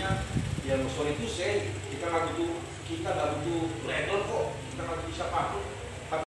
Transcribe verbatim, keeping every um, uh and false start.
artinya ya sorry itu saya kita nggak butuh kita nggak butuh trader kok, kita nggak butuh siapapun.